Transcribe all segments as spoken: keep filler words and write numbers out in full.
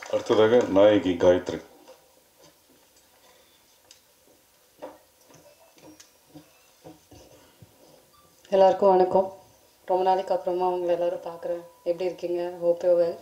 அடுத்ததாக நாயகி காயத்ரி. எல்லாருக்கும் வணக்கம். ரொம்ப நாளைக்கு அப்புறமா உங்களை எல்லாரும் பார்க்குறேன். எப்படி இருக்கீங்க? Hope you well.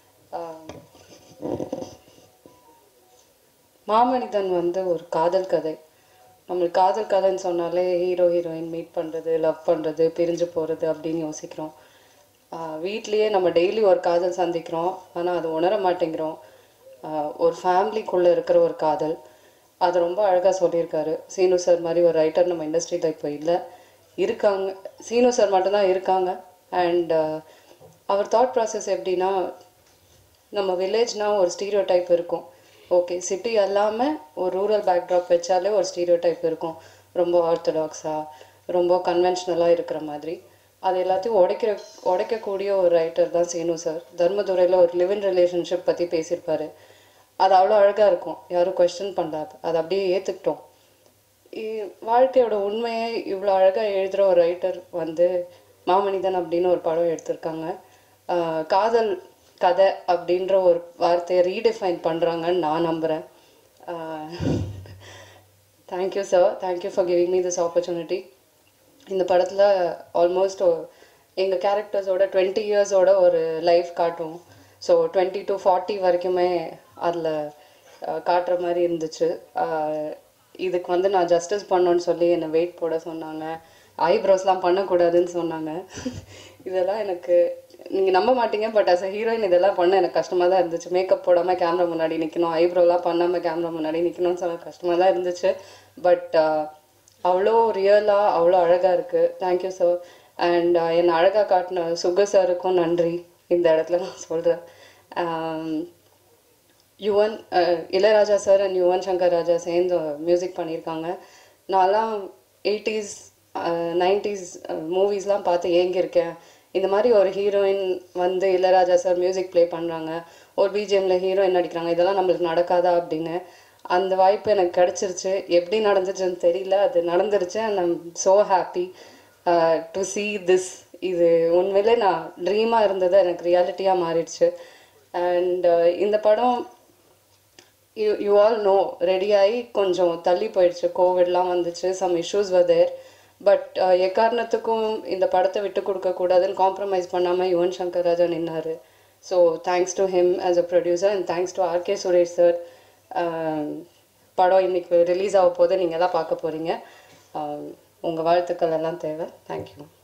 மாமனிதன் வந்து ஒரு காதல் கதை. நம்மளுக்கு காதல் கதைன்னு சொன்னாலே ஹீரோ ஹீரோயின் மீட் பண்ணுறது, லவ் பண்ணுறது, பிரிஞ்சு போகிறது அப்படின்னு யோசிக்கிறோம். வீட்லேயே நம்ம டெய்லி ஒரு காதல் சந்திக்கிறோம், ஆனால் அது உணர மாட்டேங்கிறோம். ஒரு ஃபேமிலிக்குள்ளே இருக்கிற ஒரு காதல், அது ரொம்ப அழகாக சொல்லியிருக்காரு. சீனு சார் மாதிரி ஒரு ரைட்டர் நம்ம இண்டஸ்ட்ரியில் இப்போ இல்லை, இருக்காங்க. சீனு சார் மட்டும்தான் இருக்காங்க. அண்ட் அவர் தாட் ப்ராசஸ் எப்படின்னா, நம்ம வில்லேஜ்னால் ஒரு ஸ்டீரியோ டைப் இருக்கும். ஓகே, சிட்டி எல்லாமே ஒரு ரூரல் பேக்ட்ராப் வச்சாலே ஒரு ஸ்டீரியோ டைப் இருக்கும். ரொம்ப ஆர்த்தடாக்ஸாக, ரொம்ப கன்வென்ஷனலாக இருக்கிற மாதிரி. அது எல்லாத்தையும் உடைக்கிற உடைக்கக்கூடிய ஒரு ரைட்டர் தான் சீனு சார். தர்மதுரையில் ஒரு லிவ் இன் ரிலேஷன்ஷிப் பற்றி பேசியிருப்பார். அது அவ்வளோ அழகாக இருக்கும், யாரும் கொஸ்டின் பண்ணாது, அதை அப்படியே ஏற்றுக்கிட்டோம். வாழ்க்கையோட உண்மையை இவ்வளோ அழகாக எழுதுகிற ஒரு ரைட்டர் வந்து மாமனிதன் அப்படின்னு ஒரு படம் எடுத்திருக்காங்க. காதல் கதை அப்படின்ற ஒரு வார்த்தையை ரீடிஃபைன் பண்ணுறாங்கன்னு நான் நம்புகிறேன். Thank you sir, thank you for giving me this opportunity. இந்த படத்தில் ஆல்மோஸ்ட் எங்கள் கேரக்டர்ஸோட டுவெண்ட்டி இயர்ஸோட ஒரு லைஃப் காட்டும். ஸோ டுவெண்ட்டி டு ஃபார்ட்டி வரைக்குமே அதில் காட்டுற மாதிரி இருந்துச்சு. இதுக்கு வந்து நான் ஜஸ்டிஸ் பண்ணணுன்னு சொல்லி என்னை வெயிட் போட சொன்னாங்க. ஐப்ரோஸ்லாம் பண்ணக்கூடாதுன்னு சொன்னாங்க. இதெல்லாம் எனக்கு நீங்கள் நம்ப மாட்டீங்க, பட் அஸ் அ ஹீரோயின் இதெல்லாம் பண்ண எனக்கு கஷ்டமாக தான் இருந்துச்சு. மேக்கப் போடாமல் கேமரா முன்னாடி நிற்கணும், ஐப்ரோலாம் பண்ணாமல் கேமரா முன்னாடி நிற்கணும்னு சொல்ல கஷ்டமாக தான் இருந்துச்சு. பட் அவ்வளோ ரியலாக அவ்வளோ அழகாக இருக்குது. Thank you sir. அண்ட் என்னை அழகாக காட்டின சுக சாருக்கும் நன்றி இந்த இடத்துல நான் சொல்கிறேன். யுவன் இளையராஜா சார் அண்ட் யுவன் சங்கர் ராஜா சேர்ந்து மியூசிக் பண்ணியிருக்காங்க. நான்லாம் எயிட்டிஸ் நைன்டிஸ் மூவிஸ்லாம் பார்த்து ஏங்கியிருக்கேன். இந்த மாதிரி ஒரு ஹீரோயின் வந்து இளையராஜா சார் மியூசிக் ப்ளே பண்ணுறாங்க, ஒரு பிஜிஎம்மில் ஹீரோயின் நடிக்கிறாங்க, இதெல்லாம் நம்மளுக்கு நடக்காதா அப்படின்னு. அந்த வாய்ப்பு எனக்கு கிடச்சிருச்சு. எப்படி நடந்துச்சுன்னு தெரியல, அது நடந்துருச்சு. And I'm so happy to see this. இது உண்மையிலே நான் ட்ரீமாக இருந்தது எனக்கு ரியாலிட்டியாக மாறிடுச்சு. அண்ட் இந்த படம் யூ யூ ஆல் நோ ரெடியாகி கொஞ்சம் தள்ளி போயிடுச்சு. கோவிட்லாம் வந்துச்சு, some issues were there. But எக்காரணத்துக்கும் இந்த படத்தை விட்டு கொடுக்கக்கூடாதுன்னு காம்ப்ரமைஸ் பண்ணாமல் யுவன் சங்கர் ராஜா நின்னார். So thanks to him as a producer and thanks to R K Suresh sir. படம் இன்னைக்கு ரிலீஸ் ஆக போது நீங்கள் தான் பார்க்க போகிறீங்க. உங்கள் வாழ்த்துக்கள் எல்லாம் தேவை. தேங்க்யூ.